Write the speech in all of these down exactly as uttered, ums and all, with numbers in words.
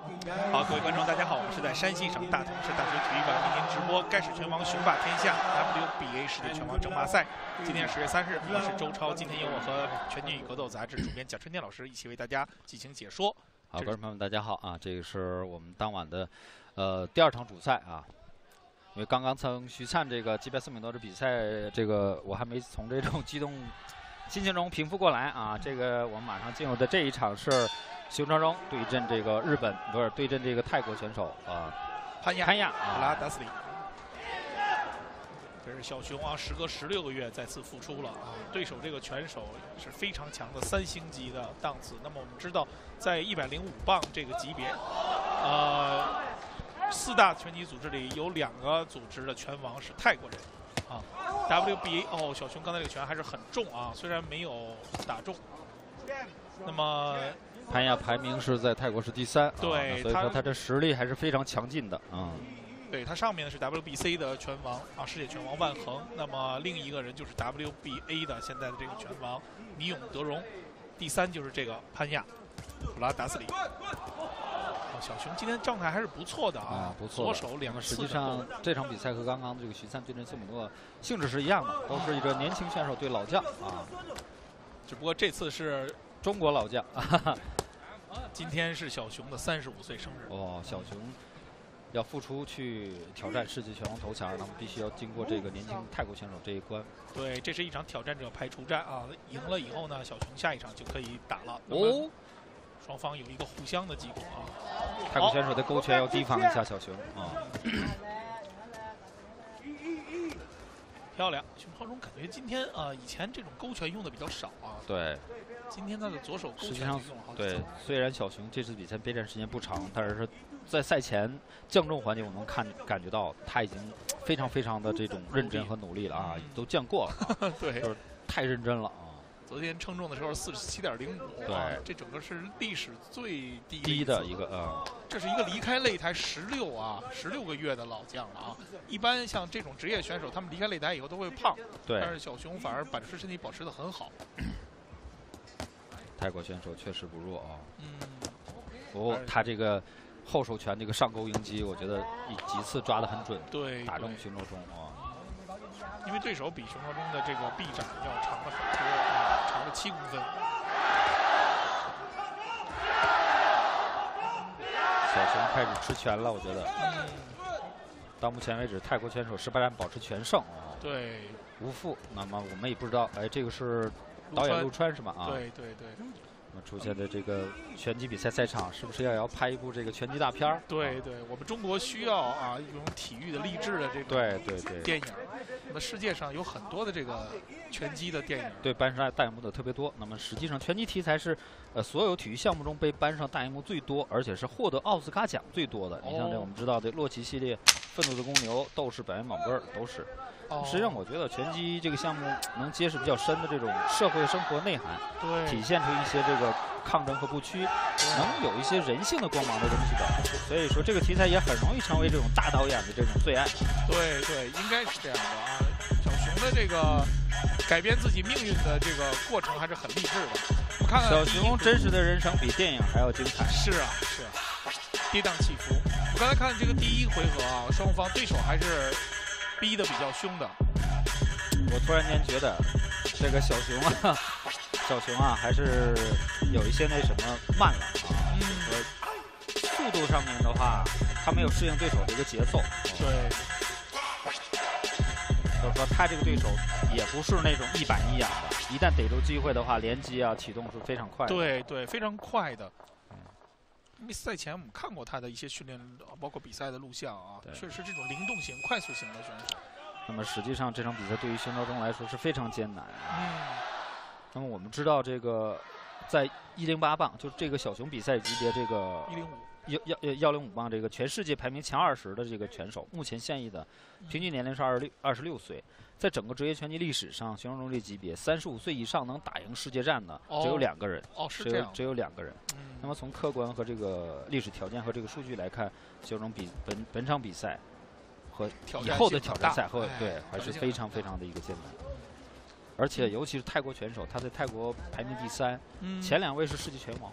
好，各位观众，大家好，我们是在山西省大同市大学体育馆为您直播盖世拳王雄霸天下 W B A 世界拳王争霸赛。今天十月三日，我是周超。今天由我和《拳击与格斗》杂志主编贾春天老师一起为大家进行解说。 好，观众朋友们，大家好啊！这个是我们当晚的呃第二场主赛啊。因为刚刚从徐灿这个击败宋敏多的比赛，这个我还没从这种激动心情中平复过来啊。这个我们马上进入的这一场是熊昌荣对阵这个日本，不是对阵这个泰国选手啊， 潘亚潘亚普拉达斯里。这是小熊啊，时隔十六个月再次复出了啊！对手这个拳手是非常强的三星级的档次。那么我们知道，在一百零五磅这个级别，呃，四大拳击组织里有两个组织的拳王是泰国人啊。W B A 哦，小熊刚才这个拳还是很重啊，虽然没有打中。那么潘亚排名是在泰国是第三， 对， 啊、所以说他这实力还是非常强劲的啊。 对，他上面呢是 W B C 的拳王啊，世界拳王万恒。那么另一个人就是 W B A 的现在的这个拳王尼永德荣。第三就是这个潘亚普拉达斯里。啊，小熊今天状态还是不错的啊， 啊不错。 左手两个。 实际上这场比赛和刚刚这个徐灿对阵宋敏诺性质是一样的，都是一个年轻选手对老将啊。 只不过这次是中国老将。 今天是小熊的三十五岁生日。 哦，小熊要复出去挑战世界拳王头衔，那么必须要经过这个年轻泰国选手这一关。 对，这是一场挑战者排除战啊！赢了以后呢，小熊下一场就可以打了。 哦， 双方有一个互相的击鼓啊。 泰国选手的勾拳要提防一下小熊啊。 漂亮，熊昌荣感觉今天啊、呃，以前这种勾拳用的比较少啊。 对。 今天他的左手勾拳实际上用了好几对，虽然小熊这次比赛备战时间不长，但是在赛前降重环节，我能看感觉到他已经非常非常的这种认真和努力了啊， 嗯、 都降过了。 对， 就是太认真了啊。 昨天称重的时候四十七点零五， 对、啊， 这整个是历史最低低的一个啊、 嗯。这是一个离开擂台十六啊，十六个月的老将了啊。一般像这种职业选手，他们离开擂台以后都会胖， 对， 但是小熊反而保持身体保持得很好。 泰国选手确实不弱啊。 嗯。 不过他这个后手拳这个上勾迎击，我觉得一几次抓得很准， 对， 打中熊昌荣啊。 因为对手比熊昌荣的这个臂展要长了很多啊，长了七公分。 小熊开始吃拳了，我觉得。 嗯。 到目前为止，泰国选手十八战保持全胜啊。 对。 无负。那么我们也不知道，哎，这个是导演陆川是吗？啊。 对对对。 那么出现的这个拳击比赛赛场，是不是要要拍一部这个拳击大片儿？ 对对，我们中国需要啊一种体育的励志的这种对对对电影。那么世界上有很多的这个拳击的电影， 对，搬上大荧幕的特别多。那么实际上拳击题材是呃所有体育项目中被搬上大荧幕最多，而且是获得奥斯卡奖最多的。你像这我们知道的洛奇系列、愤怒的公牛、斗士、百元宝贝儿都是。实际上，我觉得拳击这个项目能揭示比较深的这种社会生活内涵， 对， 体现出一些这个抗争和不屈，能有一些人性的光芒的东西的。所以说，这个题材也很容易成为这种大导演的这种最爱。 对对，应该是这样的啊。小熊的这个改变自己命运的这个过程还是很励志的。我看看小熊真实的人生比电影还要精彩。 是啊，是啊，跌宕起伏。我刚才看这个第一回合啊，双方对手还是逼得比较凶的。 我突然间觉得，这个小熊啊，小熊啊，还是有一些那什么慢了啊。 嗯。 速度上面的话，他没有适应对手的一个节奏。 对。 就是说，他这个对手也不是那种一板一眼的，一旦逮住机会的话，连击啊启动是非常快的。 对对，非常快的。因为赛前我们看过他的一些训练，包括比赛的录像啊，确实这种灵动型、快速型的选手。 那么实际上这场比赛对于熊昌荣来说是非常艰难。 嗯。 那么我们知道这个，在一零八磅，就是这个小熊比赛级别这个一零五幺幺幺零五磅这个全世界排名前二十的这个拳手，目前现役的平均年龄是二十六二十六岁。在整个职业拳击历史上，熊昌荣这级别三十五岁以上能打赢世界战的只有两个人。 哦，是这样， 只有两个人。 嗯。 那么从客观和这个历史条件和这个数据来看，熊昌荣比本本场比赛和以后的挑战赛会对还是非常非常的一个艰难。而且尤其是泰国拳手，他在泰国排名第三， 嗯、 前两位是世界拳王。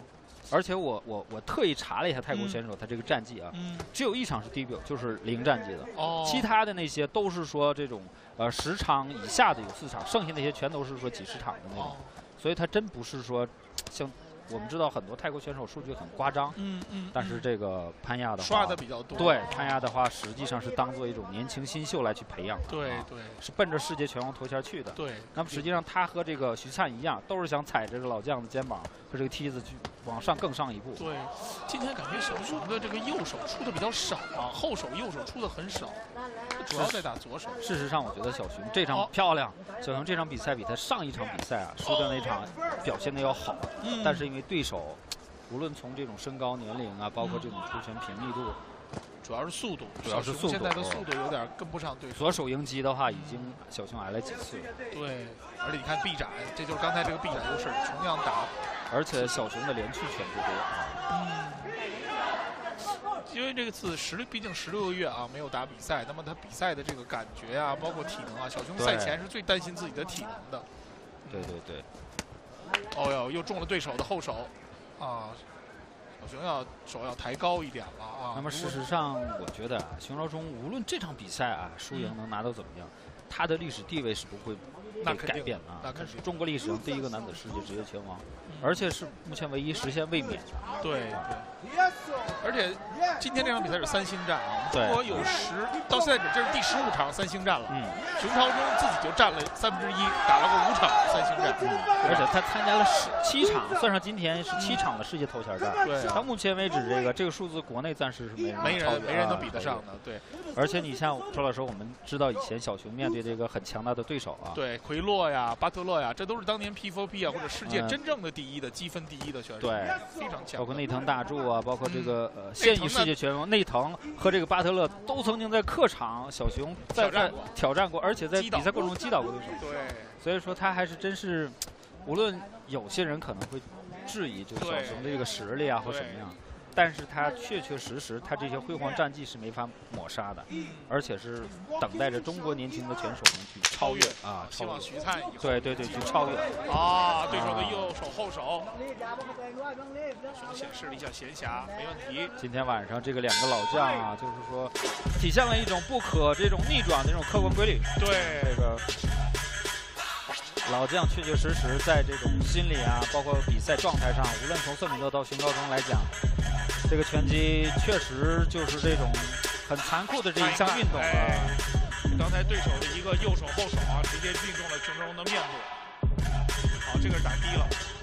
而且我我我特意查了一下泰国选手他这个战绩啊， 嗯， 只有一场是 debut， 就是零战绩的， 哦， 其他的那些都是说这种呃十场以下的有四场，剩下那些全都是说几十场的那种， 哦、 所以他真不是说像。我们知道很多泰国选手数据很夸张， 嗯嗯， 但是这个潘亚的话刷的比较多。 对，潘亚的话实际上是当做一种年轻新秀来去培养的， 对啊、 对， 是奔着世界拳王头衔去的。 对， 那么实际上他和这个徐灿一样，都是想踩着这个老将的肩膀和这个梯子去往上更上一步。 对，今天感觉小熊的这个右手出的比较少啊，后手右手出的很少，主要在打左手。 事实上，我觉得小熊这场漂亮，哦、小熊这场比赛比他上一场比赛啊输的那场表现的要好， 嗯、 但是因为对手。无论从这种身高、年龄啊，包括这种出拳频密度， 主要是速度， 主要是速度。 现在的速度有点跟不上对手。 左手迎击的话，已经小熊矮了几次。 对，而且你看臂展，这就是刚才这个臂展优势，同样打。 而且小熊的连续拳不多。 嗯。因为这次十六，毕竟十六个月啊没有打比赛，那么他比赛的这个感觉啊，包括体能啊，小熊赛前是最担心自己的体能的。 对对对。 哦哟，又中了对手的后手。啊，小熊要手要抬高一点了啊。 那么事实上，我觉得啊，熊昭忠无论这场比赛啊输赢能拿到怎么样，嗯、他的历史地位是不会被改变的啊。 那肯定， 是中国历史上第一个男子世界职业拳王，嗯、而且是目前唯一实现卫冕。 对对。而且今天这场比赛是三星战啊， 中国有十到现在止这是第十五场三星战了。 嗯， 熊昭忠自己就占了三分之一，打了个五场三星战。 嗯，而且他参加了十七场，算上今天是七场的世界头衔战。 对、啊， 到目前为止，这个这个数字国内暂时是没人没人没人能比得上的。对， 而且你像周老师，我们知道以前小熊面对这个很强大的对手啊， 对，奎洛呀、巴特勒呀，这都是当年 P 四 P 啊或者世界真正的第一的积分第一的选手， 对， 非常强。 包括内藤大柱啊，包括这个。呃，现役世界拳王内藤和这个巴特勒都曾经在客场小熊在在挑战过，而且在比赛过程中击倒过对手。 对， 所以说他还是真是，无论有些人可能会质疑，就是小熊的这个实力啊或什么样，但是他确确实实他这些辉煌战绩是没法抹杀的， 嗯、 而且是等待着中国年轻的拳手们去超越啊， 希望徐灿对对对去超越啊，对手的右手后手。熊显示了一下闲暇，没问题。 今天晚上这个两个老将啊，就是说体现了一种不可这种逆转的这种客观规律。 对， 这个老将确确实实在这种心理啊，包括比赛状态上，无论从瑟米诺到熊昭忠来讲，这个拳击确实就是这种很残酷的这一项运动啊。 哎、刚才对手的一个右手后手啊，直接命中了熊昭忠的面部。好，这个是打低了。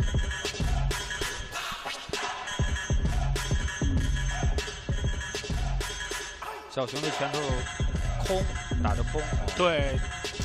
小熊的拳头空，打得空。 对。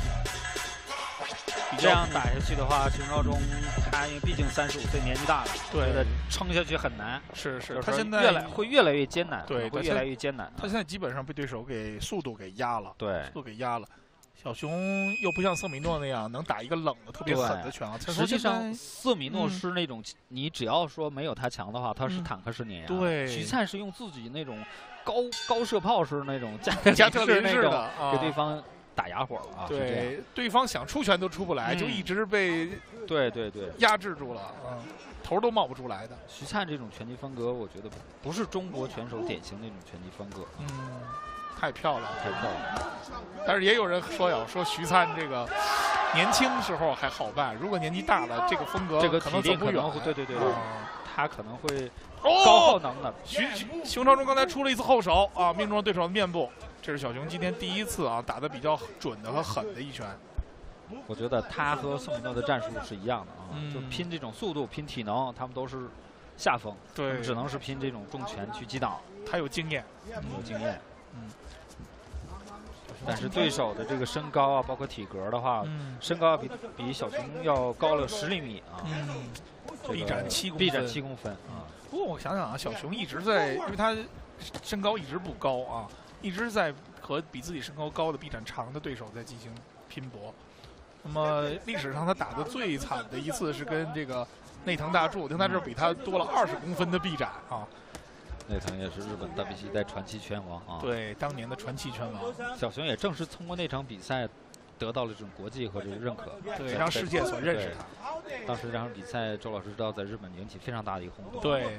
这样打下去的话，熊昭忠他因为毕竟三十五岁年纪大了， 对的撑下去很难。 是是， 他现在越来会越来越艰难， 对， 会越来越艰难。 他现在基本上被对手给速度给压了， 对， 速度给压了。小熊又不像瑟米诺那样能打一个冷的特别狠的拳啊。 实际上，瑟米诺是那种、嗯、你只要说没有他强的话，他是坦克式碾压。 对， 徐灿是用自己那种高高射炮式那种加加特林式的给对方打哑火了啊。 对，对方想出拳都出不来，嗯、就一直被对对对压制住了，嗯，头都冒不出来的。 徐灿这种拳击风格，我觉得不是中国拳手典型那种拳击风格。 嗯。太漂亮， 太漂亮！ 但是也有人说呀，说徐灿这个年轻时候还好办，如果年纪大了，这个风格这个可能走不远。 对对对对， 嗯、 他可能会高耗能的。 徐熊昭忠刚才出了一次后手啊，命中了对手的面部。这是小熊今天第一次啊打得比较准的和狠的一拳。 我觉得他和宋米诺的战术是一样的啊， 嗯、 就拼这种速度、拼体能，他们都是下风， 对， 只能是拼这种重拳去击倒。 他有经验， 有经验， 嗯。 但是对手的这个身高啊，包括体格的话， 嗯、 身高比比小熊要高了十厘米啊。 嗯，臂展七公分， 臂展七公分啊。 不过我想想啊，小熊一直在，因为他身高一直不高啊，一直在和比自己身高高的、臂展长的对手在进行拼搏。那么历史上他打的最惨的一次是跟这个内藤大柱，内藤大柱比他多了二十公分的臂展啊。 内藤也是日本 W B C 一代传奇拳王啊， 对，当年的传奇拳王。 小熊也正是通过那场比赛， 得到了这种国际和这个认可， 对，让世界所认识他。 当时这场比赛，周老师知道在日本引起非常大的一个轰动。 对。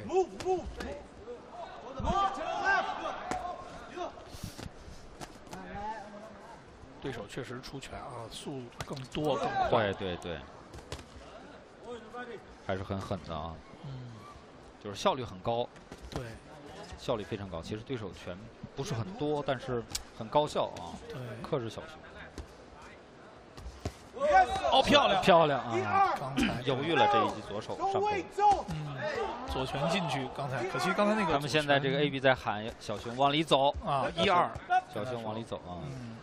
对手确实出拳啊，速度更多更快。 对对对，还是很狠的啊。 嗯， 就是效率很高。 对， 效率非常高。其实对手拳不是很多，但是很高效啊。 对， 克制小熊。 哦，漂亮， 漂亮啊！ 刚才犹豫了这一记左手上勾。 嗯，左拳进去，刚才可惜刚才那个。 他们现在这个 A B 在喊小熊往里走啊，一二， 小熊往里走啊。 嗯。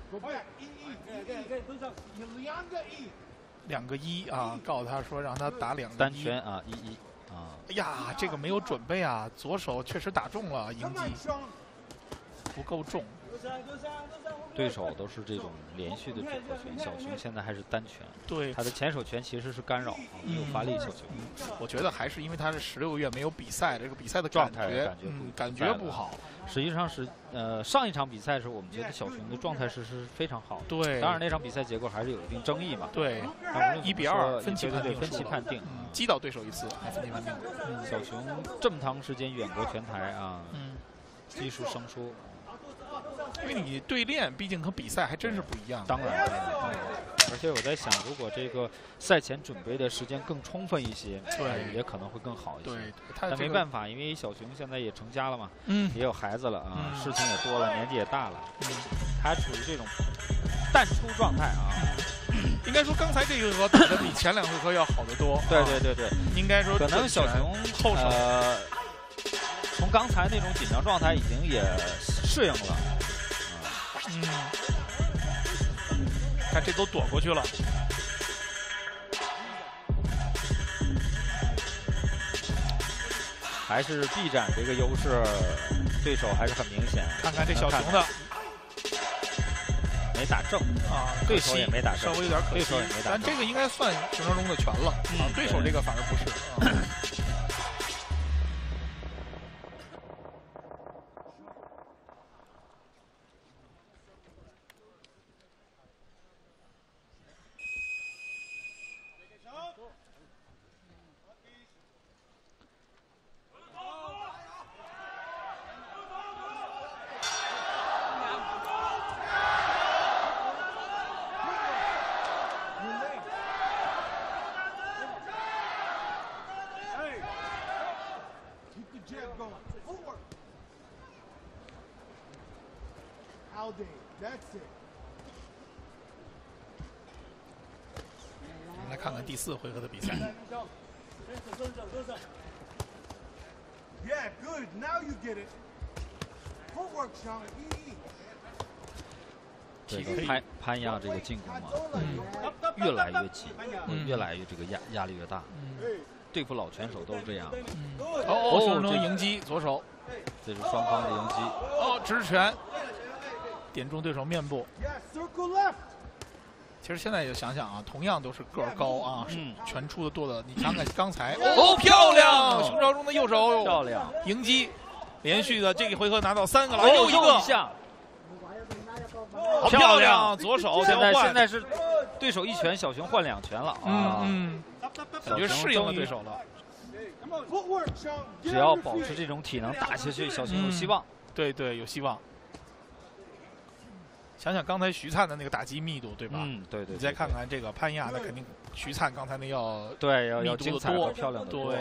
两个一啊，告诉他说让他打两个单拳啊，一一啊。 哎呀，这个没有准备啊，左手确实打中了迎击，不够重。 对手都是这种连续的组合拳，小熊现在还是单拳。 对， 他的前手拳其实是干扰，没有发力。小熊， 嗯，我觉得还是因为他是十六个月没有比赛，这个比赛的状态感觉感觉不、 嗯、感觉不好。 实际上是呃上一场比赛的时候，我们觉得小熊的状态是是非常好的。 对， 当然那场比赛结果还是有一定争议嘛。 对，一比二分歧判定， 分歧判定， 嗯，击倒对手一次，分歧判定。 嗯，小熊这么长时间远隔拳台啊， 嗯， 技术生疏。 因为你对练，毕竟和比赛还真是不一样。 当然，嗯，而且我在想，如果这个赛前准备的时间更充分一些， 对， 也可能会更好一些。 对， 但没办法，因为小熊现在也成家了嘛， 嗯， 也有孩子了啊， 嗯、 事情也多了，年纪也大了， 嗯， 还处于这种淡出状态啊。 应该说，刚才这个回合打的比前两回合要好得多。 对对对对， 应该说可能小熊后手。 呃从刚才那种紧张状态已经也适应了， 嗯，看这都躲过去了， 还是臂展这个优势，对手还是很明显。 看看这小熊的， 没打正啊， 对手也没打正， 稍微有点可惜， 对手也没打正。 但这个应该算形成中的拳了， 嗯、 啊，对手这个反而不是。啊我们来看看第四回合的比赛。 Yeah, good. Now you get it. Footwork, Sean. 这个潘潘亚这个进攻啊，嗯，越来越急，嗯、越来越这个压压力越大。嗯，对付老拳手都是这样的。 嗯、哦，形成中迎击左手， 这是双方的迎击。 哦，直拳，点中对手面部。其实现在也想想啊，同样都是个儿高啊，嗯，拳出的多的。你看看刚才，哦，漂亮！熊朝忠的右手漂亮， 迎击，连续的这一回合拿到三个了， 哦、 又一个。 下好漂亮，左手现在现在是对手一拳，小熊换两拳了啊！ 嗯嗯，感觉适应了对手了。 只要保持这种体能打下去，小熊有希望。 嗯、对对，有希望。想想刚才徐灿的那个打击密度，对吧？ 嗯，对 对, 对。 你再看看这个潘亚，那肯定徐灿刚才那要对要要精彩多， 漂亮的多。 对，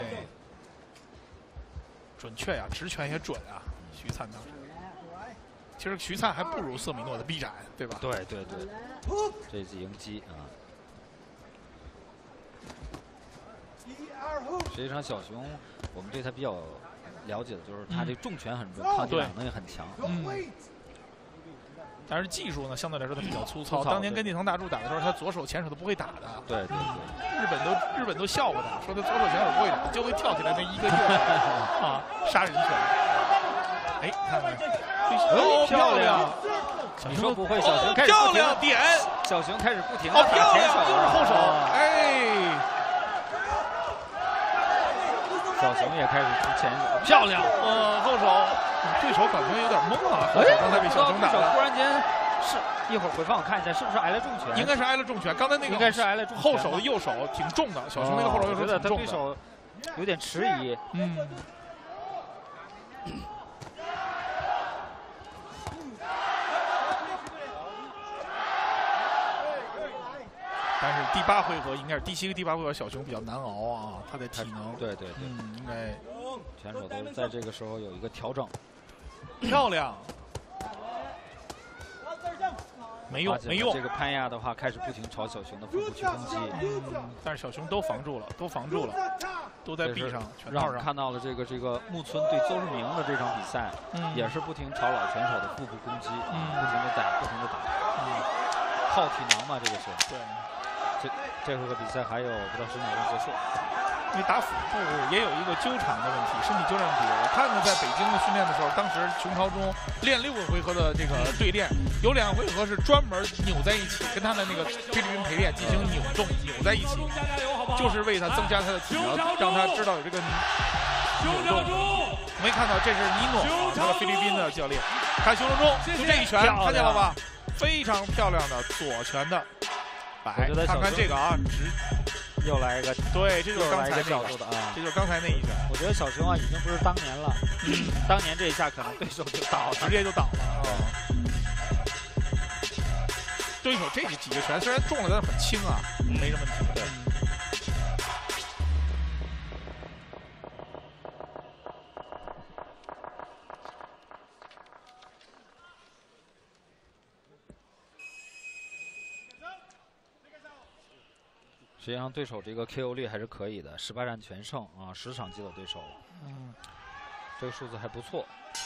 准确呀、啊，直拳也准啊，徐灿当时。其实徐灿还不如瑟米诺的臂展，对吧？ 对对对，这是迎击啊。实际上，小熊我们对他比较了解的就是他这重拳很准， 嗯、 抗击打能力很强。 嗯。但是技术呢，相对来说他比较粗糙。 粗糙当年跟近藤大柱打的时候，他左手前手都不会打的。 对对对。 日本都日本都笑话他，说他左手前手不会打，就会跳起来那一个右手啊，杀人拳。哎，看看。哦，漂亮！ 你说不会，小熊开始漂亮点， 小熊开始不停的打前手， 又是后手，哎， 小熊也开始出前手，漂亮， 呃，后手，对手感觉有点懵啊，哎，刚才被小熊打了， 忽然间是一会儿回放我看一下，是不是挨了重拳？ 应该是挨了重拳。刚才那个应该是挨了重拳。 后手的右手挺重的，小熊那个后手右手挺重的。 我觉得他对手有点迟疑。 嗯。但是第八回合应该是第七个第八回合，小熊比较难熬啊，他的体能。 对对对， 嗯，应该选手都在这个时候有一个调整。 漂亮。没用，没用。 这个潘亚的话开始不停朝小熊的腹部去攻击， 嗯，但是小熊都防住了，都防住了，都在臂上，拳套上。 看到了这个这个木村对邹市明的这场比赛，嗯，也是不停朝老拳手的腹部攻击，嗯，不停的打，不停的打，嗯，耗体能嘛，这个是。 对。 这这回合比赛还有不到十秒钟结束。 因为打腹部也有一个纠缠的问题，身体纠缠问题。我看看在北京的训练的时候，当时熊朝忠练六个回合的这个对练，有两个回合是专门扭在一起，跟他的那个菲律宾陪练进行扭动，扭在一起，就是为他增加他的体能，让他知道有这个扭动。没看到，这是尼诺，他的菲律宾的教练。看熊朝忠就这一拳，看见了吧？非常漂亮的左拳的摆，看看这个啊，直。 又来一个， 对，这就是刚才角度的啊， 这就是刚才那一拳。 我觉得小熊啊，已经不是当年了，嗯、当年这一下可能对手就倒了， 直接就倒了啊。对手这几个拳虽然重了，但是很轻啊，没什么问题。对。 实际上，对手这个 K O 率还是可以的，十八战全胜啊，十场击倒对手，嗯，这个数字还不错。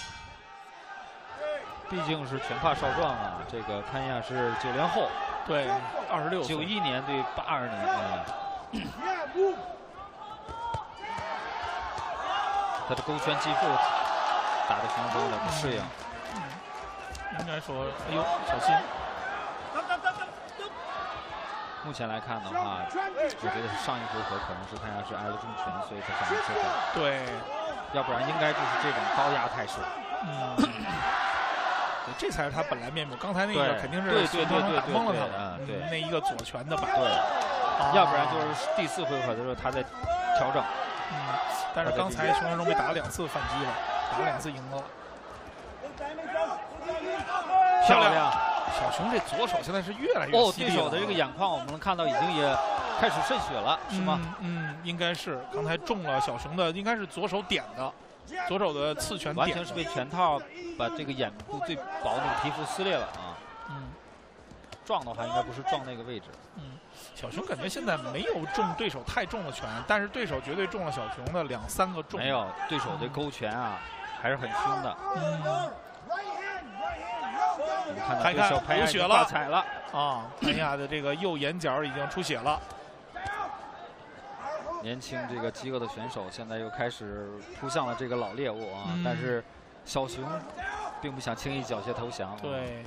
毕竟是拳怕少壮啊，这个潘亚是九零后， 对，二十六， 九一年对八二年，嗯，他的勾拳击腹打的熊中有点不适应， 嗯，应该说，哎呦，小心。 目前来看的话，我觉得是上一回合可能是潘亚是挨了重拳，所以他想要撤回。 对， 要不然应该就是这种高压态势。 嗯，对，这才是他本来面目。刚才那个肯定是对对对对打懵了他了。嗯，对， 那一个左拳的摆。 对，要不然就是第四回合的时候他在调整。 嗯，但是刚才熊朝忠被打了两次反击了，打了两次赢了。 漂亮。 小熊这左手现在是越来越犀利了。 哦，对手的这个眼眶我们能看到已经也开始渗血了，是吗？ 嗯，嗯应该是。刚才中了小熊的，应该是左手点的，左手的刺拳点。 完全是被拳套把这个眼部最薄的皮肤撕裂了啊。 嗯。 撞的话应该不是撞那个位置。 嗯。小熊感觉现在没有中对手太重的拳，但是对手绝对中了小熊的两三个重。 没有，对手的勾拳啊、嗯、还是很凶的。 嗯。 看看流血了， 踩了啊！潘亚的这个右眼角已经出血了。 年轻这个饥饿的选手现在又开始扑向了这个老猎物啊！ 嗯、 但是小熊并不想轻易缴械投降。 对，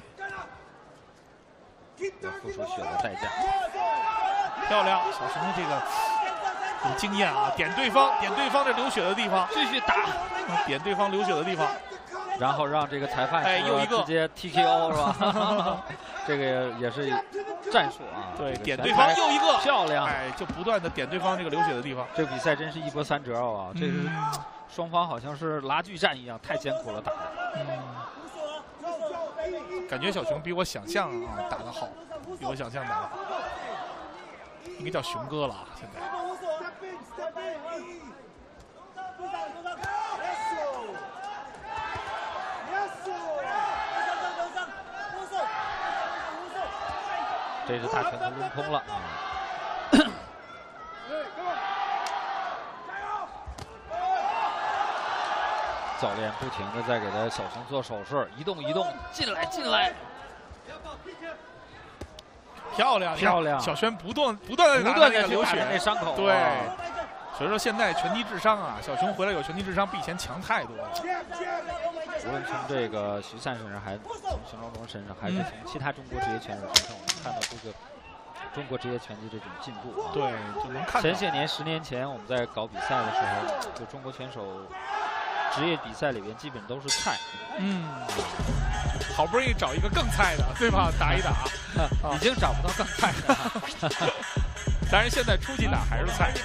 要付出血的代价。 漂亮，小熊的这个有经验啊！点对方，点对方这流血的地方， 继续打， 点对方流血的地方。 然后让这个裁判哎又一个直接 T K O 是吧？这个也是战术啊。 对，点对方又一个漂亮， 哎，就不断的点对方这个流血的地方。 这个比赛真是一波三折啊！这是双方好像是拉锯战一样，太艰苦了打的。 嗯，感觉小熊比我想象啊打得好，比我想象打得好，应该叫熊哥了啊！现在。 这是大拳头抡空了啊！教练不停的在给他小熊做手势，移动移动，进来进来， 漂亮漂亮！ 小轩不断不断的不断的流血， 那伤口。 对，所以说现在拳击智商啊，小熊回来有拳击智商比以前强太多了。 无论从这个徐灿身上，还从熊朝忠身上，还是从其他中国职业拳手身上，我们看到这个中国职业拳击这种进步啊。 对，就能看到。 前些年，十年前我们在搞比赛的时候，就中国拳手职业比赛里边基本都是菜。 嗯，好不容易找一个更菜的，对吧？打一打， 啊、已经找不到更菜的了。 当然，现在出去打还是菜。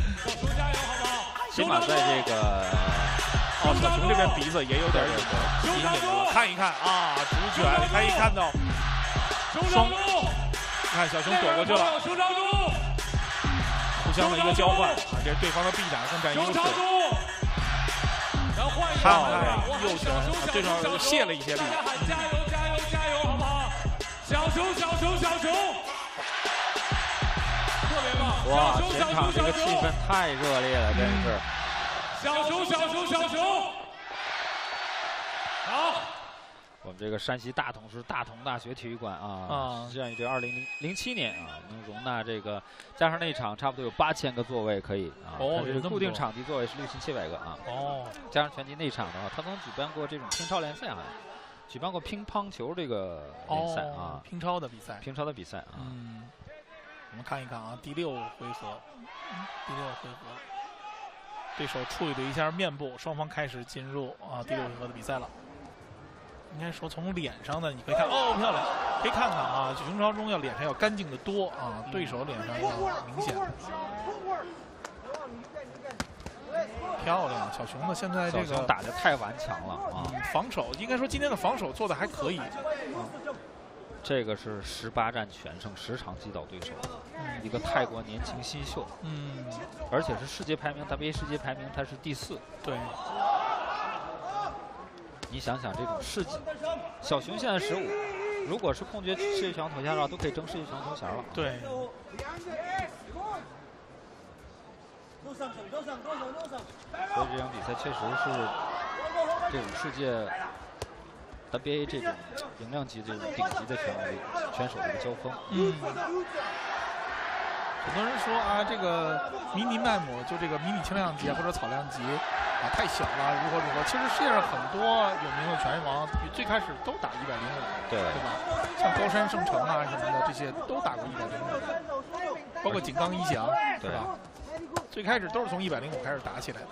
起码在这个哦，小熊这边鼻子也有点吸引了，看一看啊，直拳可以看到双，看小熊躲过去了，互相的一个交换啊，这是对方的臂展更占优势。看看右拳，啊、对手泄了一些力。 加油加油加油，好不好？小熊小熊小熊，特别棒！ 哇，全场这个气氛太热烈了，真是。 小熊小熊小熊，好。 我们这个山西大同市大同大学体育馆啊， 啊实际上这二零零七年啊，能容纳这个加上那场差不多有八千个座位可以啊。 哦， 这个固定场地座位是六千七百个啊。 哦， 加上拳击那场的话，他曾举办过这种乒超联赛啊，举办过乒乓球这个联赛啊， 哦、乒超的比赛， 乒超的比赛啊。 嗯，我们看一看啊，第六回合，第六回合，对手处理了一下面部，双方开始进入啊第六回合的比赛了。应该说从脸上呢，你可以看哦，漂亮，可以看看啊，熊朝忠要脸上要干净的多啊，对手脸上要明显。漂亮，小熊呢现在这个小熊打得太顽强了啊、 嗯！防守应该说今天的防守做的还可以啊。 这个是十八战全胜，十场击倒对手，嗯、一个泰国年轻新秀， 嗯， 而且是世界排名 W A 世界排名他是第四， 对。 你想想这种世纪，小熊现在十五，如果是空缺世界拳王头衔的话，都可以争世界拳王头衔了。 对。 所以这场比赛确实是这种世界 W A 这种赢量级这种顶级的拳王拳手的一个交锋。 嗯。很多人说啊，这个迷你麦姆就这个迷你轻量级或者草量级啊太小了，如何如何？其实世界上很多有名的拳王最开始都打一百零五， 对对吧？像高山圣成啊什么的，这些都打过一百零五，包括井冈一翔，对吧？最开始都是从一百零五开始打起来的。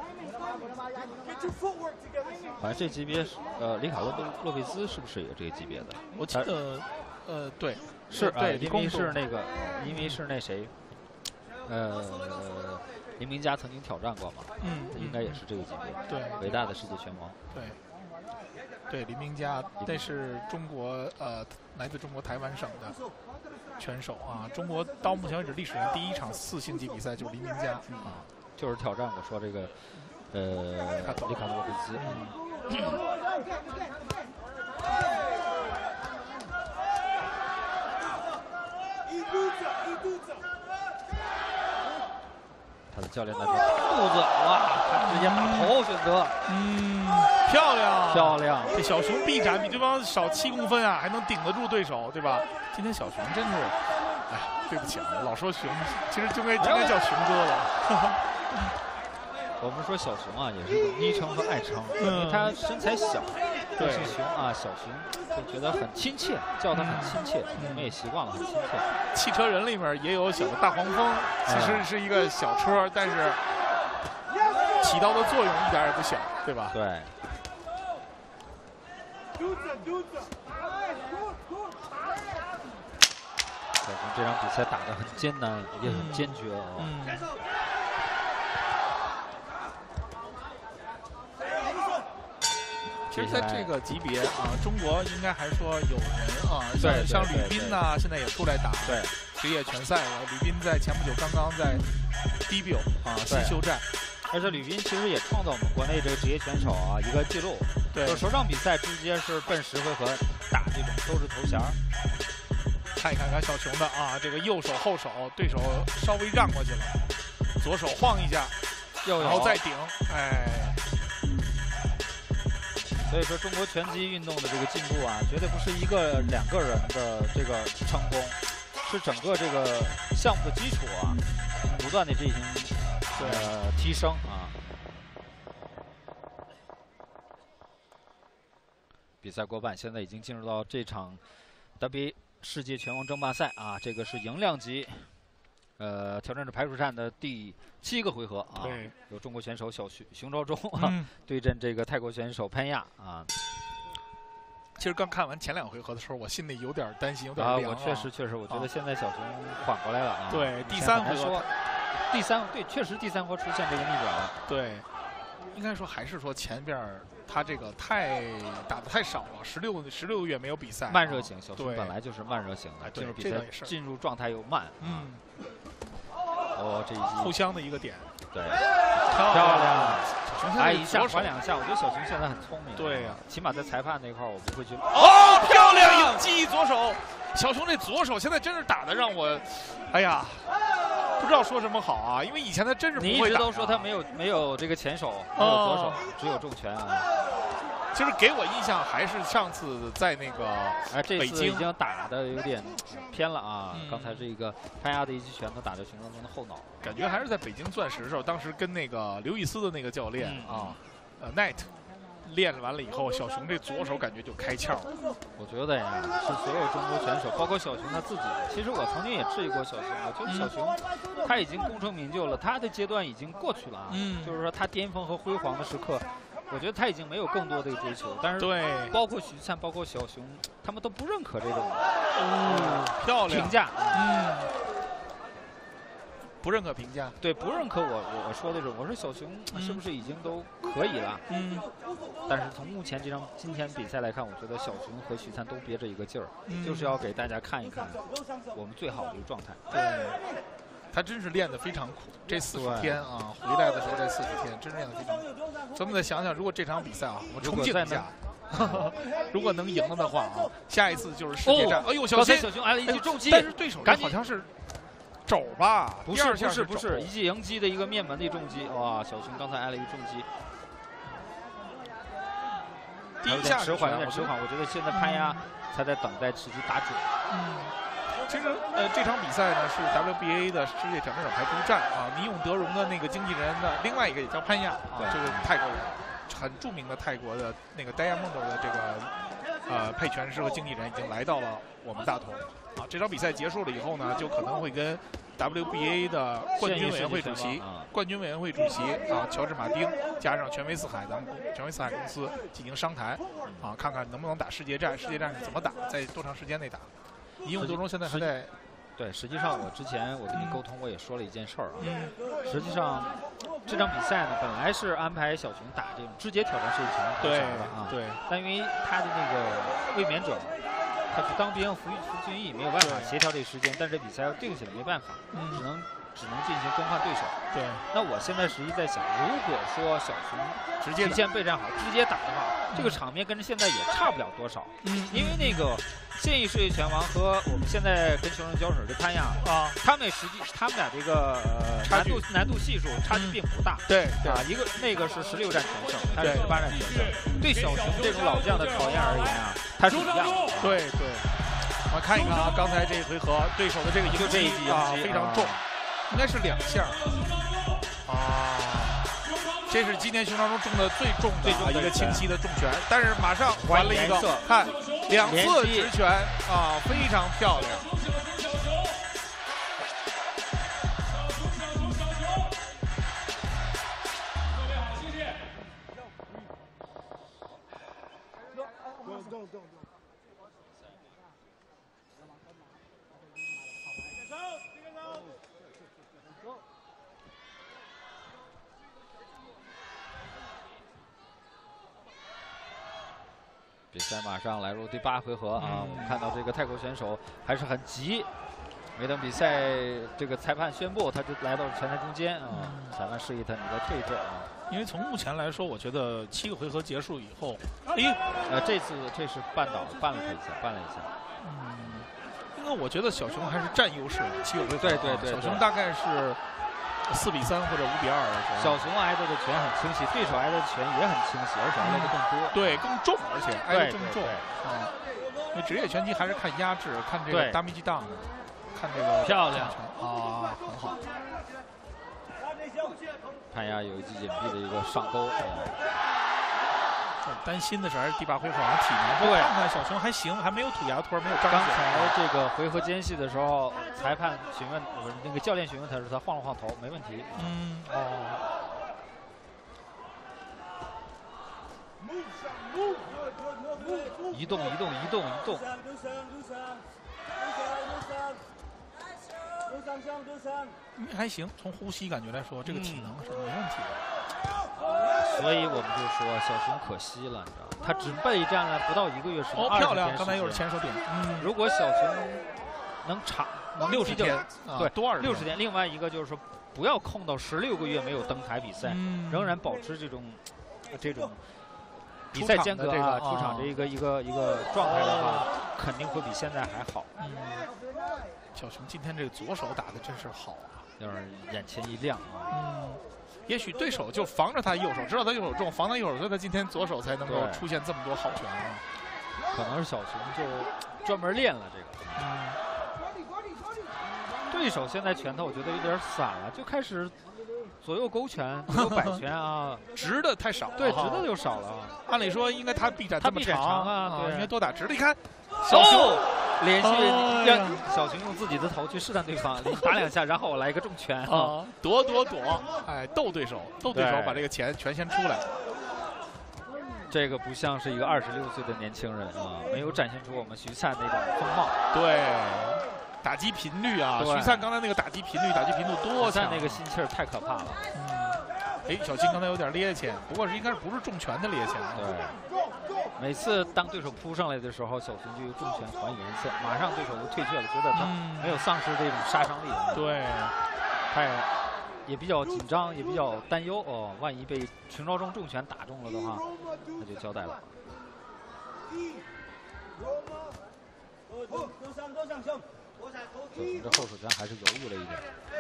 好像这级别，呃，里卡洛洛佩兹是不是也这个级别的？ 我记得，呃，对。 是啊， 对， 因为是那个，因为是那谁，呃，林明佳曾经挑战过嘛， 嗯， 应该也是这个级别， 对， 伟大的世界拳王， 对，对，林明佳，那是中国呃来自中国台湾省的拳手啊，中国到目前为止历史上第一场四星级比赛就是林明佳， 嗯，就是挑战过说这个，呃，里卡洛佩兹，嗯。他的教练那边肚子，哇，他直接把头选择， 嗯，漂亮， 漂亮。 这小熊臂展比对方少七公分啊，还能顶得住对手，对吧？今天小熊真是，哎，对不起啊，老说熊，其实就该应该叫熊哥了。 我们说小熊啊，也是一种昵称和爱称，因为他身材小，对熊啊，小熊就觉得很亲切，叫他很亲切，我们也习惯了，很亲切。 汽车人里面也有小的大黄蜂，其实是一个小车，但是起到的作用一点也不小，对吧？ 对。小熊这场比赛打得很艰难，也很坚决啊。 嗯嗯其实在这个级别啊，中国应该还说有人啊，像像吕斌呐，现在也出来打职业拳赛了。吕斌在前不久刚刚在 D B 啊新休战， 而且吕斌其实也创造我们国内这个职业拳手啊一个记录， 对， 首场比赛直接是奔十回合打这种收拾头衔。 看一看看小熊的啊，这个右手后手，对手稍微让过去了，左手晃一下，然后再顶，哎。 所以说，中国拳击运动的这个进步啊，绝对不是一个两个人的这个成功，是整个这个项目的基础啊，不断的进行呃提升啊。比赛过半，现在已经进入到这场 W A 世界拳王争霸赛啊，这个是赢量级呃挑战者排除战的第七个回合啊， 对， 有中国选手小熊熊昭忠啊、 嗯、 对阵这个泰国选手潘亚啊。 其实刚看完前两回合的时候，我心里有点担心，有点啊。 凉我确实确实，我觉得现在小熊缓过来了啊。 对，第三回合， 第三对，确实第三回合出现这个逆转了。 对，应该说还是说前边他这个太打的太少了，十六十六个月没有比赛， 慢热型，小熊对本来就是慢热型的，进入比赛进入状态又慢。 嗯。 哦，这一击互相的一个点。 对， 漂亮。 哎， 一下还两下，我觉得小熊现在很聪明。 对呀、啊， 起码在裁判那块儿，我不会去。 哦，漂亮迎击左手，小熊这左手现在真是打的让我，哎呀，不知道说什么好啊，因为以前他真是不会打、啊。 你一直都说他没有没有这个前手，没有左手，哦、只有重拳啊。 其实给我印象还是上次在那个哎，这次已经打的有点偏了啊！嗯、刚才这个潘亚的一击拳头打在熊昭忠的后脑， 感觉还是在北京钻石的时候，当时跟那个刘易斯的那个教练、嗯、啊，呃 ，Night 练完了以后，小熊这左手感觉就开窍了。 我觉得呀，是所有中国选手，包括小熊他自己。其实我曾经也质疑过小熊，我觉得小熊、嗯、他已经功成名就了，他的阶段已经过去了啊。嗯，就是说他巅峰和辉煌的时刻。我觉得他已经没有更多的追求，但是对， 包括徐灿，包括小熊，他们都不认可这种嗯漂亮评价， 嗯，不认可评价， 对，不认可我我说的这种，我说小熊是不是已经都可以了？ 嗯， 但是从目前这场今天比赛来看，我觉得小熊和徐灿都憋着一个劲儿， 嗯、 就是要给大家看一看我们最好的一个状态。 对。他真是练得非常苦，这四十天啊，回来的时候这四十天真是练得非常苦。咱们再想想，如果这场比赛啊，我重庆一下，如果能赢了的话啊，下一次就是世界战。 哦、 哎呦，小心！ 小熊挨了一记重击， 但是对手好像是肘吧？ 不是，不是，不是，一记迎击的一个面门的重击。哇，小熊刚才挨了一个重击。 第一下迟缓，有点迟缓。我觉得现在潘亚才在等待时机打准。 嗯。其实，呃，这场比赛呢是 W B A 的世界挑战者排除战啊，尼永德荣的那个经纪人的另外一个也叫潘亚啊，这个泰国人，很著名的泰国的那个 Diamond 的这个呃配拳师和经纪人已经来到了我们大同啊。这场比赛结束了以后呢，就可能会跟 W B A 的冠军委员会主席、冠军委员会主席啊乔治马丁加上全威四海咱们全威四海公司进行商谈啊，看看能不能打世界战，世界战是怎么打，在多长时间内打。尼永德荣现在还在， 对，实际上我之前我跟你沟通，我也说了一件事儿啊。 嗯。 实际上，这场比赛呢，本来是安排小熊打这种肢解挑战世界拳对的啊。 对。 但因为他的那个卫冕者，他去当兵服服军役，没有办法协调这个时间，但是比赛要定下来，没办法， 嗯、 只能只能进行更换对手。 对。 那我现在实际在想，如果说小熊直接提前备战好，直接打的话，嗯、这个场面跟现在也差不了多少。 嗯。 因为那个。现役世界拳王和我们现在跟熊人交手的潘亚啊， 他们实际他们俩这个呃难度难度系数差距并不大。 对啊，一个那个是十六战全胜，他是十八战全胜。对小熊这种老将的考验而言啊，他是一样。 对对，我看一看啊，刚才这一回合对手的这个迎击啊非常重，应该是两下啊。这是今天熊昭忠中的最重的一个清晰的重拳，但是马上还了一个，看两次直拳啊，非常漂亮。 比赛马上来入第八回合啊！嗯、我们看到这个泰国选手还是很急，没等比赛这个裁判宣布，他就来到拳台中间啊！嗯、裁判示意他你在退阵啊。 因为从目前来说，我觉得七个回合结束以后，哎， 呃，这次这是绊倒绊了他一下，绊了一下。 嗯，因为我觉得小熊还是占优势的，七个回合。 对对对， 小熊大概是四比三或者五比二的。 小熊挨的的拳很清晰，对手挨的拳也很清晰，而且挨的更多。 对，更重，而且挨的更重。啊，因为职业拳击还是看压制，看这个大密集档的，看这个漂亮啊，很好。 潘亚有一记隐蔽的一个上勾， 担心的是还是第八回合好像体能。 对， 看看小熊还行，还没有吐牙托，没有张刚嘴。 才这个回合间隙的时候，裁判询问不是那个教练询问他时，他晃了晃头，没问题。 嗯，哦。 移动，移动，移动，移动。 嗯，还行，从呼吸感觉来说，这个体能是没问题的。 所以我们就说小熊可惜了，你知道吗？他只备战了不到一个月时间， 哦，漂亮！ 天刚才又是前手点。 嗯，如果小熊能长六十天， 对， 多二六十天。另外一个就是说，不要空到十六个月没有登台比赛， 嗯、 仍然保持这种这种。比赛间隔啊，出场这一个一个一个状态的话，肯定会比现在还好。 嗯，小熊今天这个左手打的真是好啊， 有点眼前一亮啊。 嗯，也许对手就防着他右手，知道他右手重，防他右手，所以他今天左手才能够出现这么多好拳啊。 可能是小熊就专门练了这个。 嗯， 对手现在拳头我觉得有点散了，就开始。左右勾拳，左右摆拳啊， 直的太少了， 对，直的就少了。 按理说应该他臂展这么长啊， 对，应该多打直的。你看， 小熊连续让小熊用自己的头去试探对方，打两下，然后我来一个重拳啊，躲躲躲，哎，逗对手，逗对手把这个拳拳先出来。 这个不像是一个二十六岁的年轻人啊，没有展现出我们徐灿那种风貌。 对。打击频率啊，徐灿刚才那个打击频率，打击频度多强！ 那个心气儿太可怕了。 嗯，哎，小金刚才有点趔趄，不过是应该是不是重拳的趔趄。 对。每次当对手扑上来的时候，小熊就用重拳还颜色，马上对手就退却了，觉得他没有丧失这种杀伤力。 对。 他也也比较紧张，也比较担忧哦，万一被秦昭忠重拳打中了的话，那就交代了。小熊这后手拳还是犹豫了一点。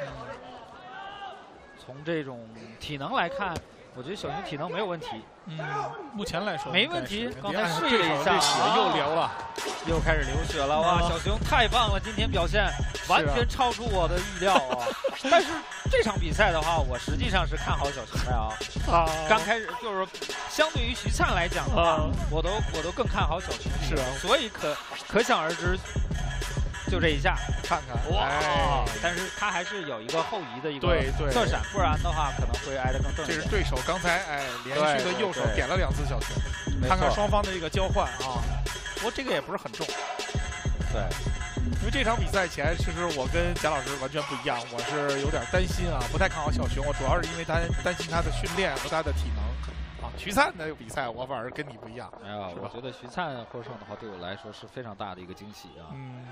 从这种体能来看，我觉得小熊体能没有问题。 嗯，目前来说没问题。刚才试了一下， 这血又流了， 又开始流血了。哇，小熊太棒了，今天表现完全超出我的预料啊！但是这场比赛的话，我实际上是看好小熊的啊。啊，刚开始就是相对于徐灿来讲的话，我都我都更看好小熊。 是啊， 所以可可想而知。就这一下， 看看哇！哎、但是他还是有一个后移的一个侧闪，不然的话可能会挨得更正。 这是对手刚才哎连续的右手点了两次小熊，看看双方的这个交换啊。不过这个也不是很重。 对， 因为这场比赛前，其实我跟贾老师完全不一样，我是有点担心啊，不太看好小熊。我主要是因为他担心他的训练和他的体能。徐灿的比赛，我反而跟你不一样。 哎呀，我觉得徐灿获胜的话，对我来说是非常大的一个惊喜啊。 嗯。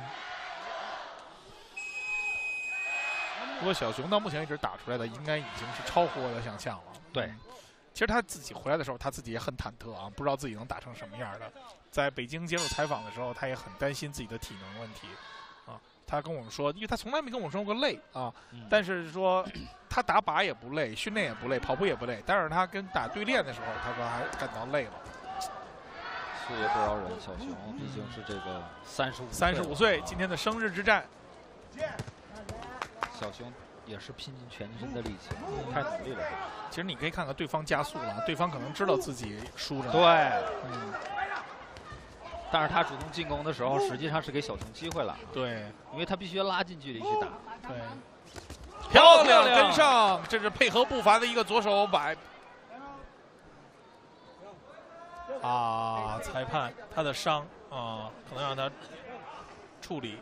不过小熊到目前为止打出来的，应该已经是超乎我的想象了。 对， 嗯、其实他自己回来的时候，他自己也很忐忑啊，不知道自己能打成什么样的。在北京接受采访的时候，他也很担心自己的体能问题啊。他跟我们说，因为他从来没跟我说过累啊，嗯、但是说他打靶也不累，训练也不累，跑步也不累，但是他跟打对练的时候，他说还感到累了。 岁月不饶人，小熊毕竟是这个三十五三十五岁，今天的生日之战。 小熊也是拼尽全身的力气，嗯、太努力了。 其实你可以看看对方加速了，对方可能知道自己输了。 对，嗯。但是他主动进攻的时候，实际上是给小熊机会了。 对， 因为他必须要拉近距离去打。 对，漂亮跟上，这是配合步伐的一个左手摆。啊，裁判他的伤啊，可能让他处理。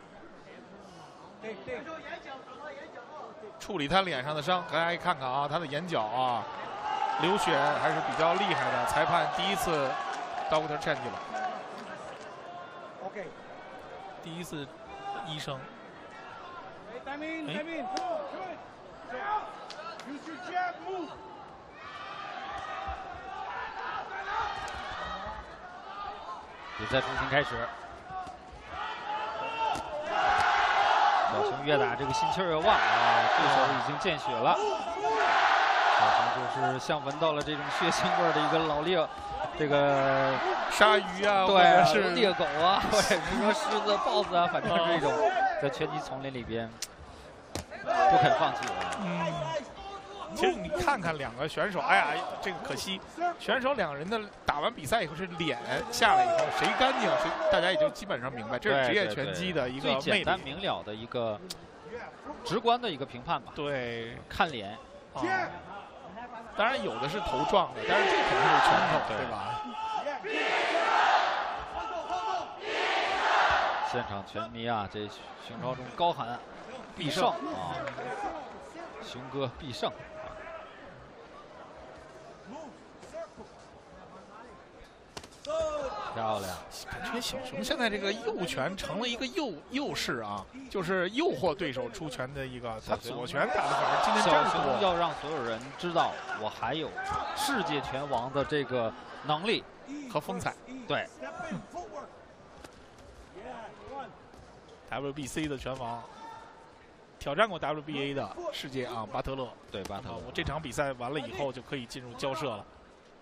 处理他脸上的伤，大家看看啊，他的眼角啊流血还是比较厉害的。裁判第一次 Doctor Change 了 ，OK， 第一次医生。哎， 比赛重新开始。小熊越打这个心气儿越旺啊，对手已经见血了。小熊就是像闻到了这种血腥味的一个老猎，这个鲨鱼啊， 对， 或者是猎狗啊，或者是说狮子、豹子啊，反正是这种在拳击丛林里边不肯放弃的。 嗯， 其实你看看两个选手，哎呀，这个可惜，选手两人的打完比赛以后是脸下来以后，谁干净谁，大家也就基本上明白，这是职业拳击的一个魅力， 最简单明了的一个直观的一个评判吧。 对， 看脸。 啊，当然有的是头撞的，但是这肯定是拳头，对吧？ 现场拳迷啊，这熊超中高喊必胜啊，熊哥必胜。漂亮！ 感觉小熊现在这个右拳成了一个诱诱式啊，就是诱惑对手出拳的一个。他左拳打的反而今天真小多。 熊要让所有人知道，我还有世界拳王的这个能力和风采。 对。 W B C 的拳王，挑战过 W B A 的世界啊，巴特勒。 对，巴特勒。 我这场比赛完了以后就可以进入交涉了。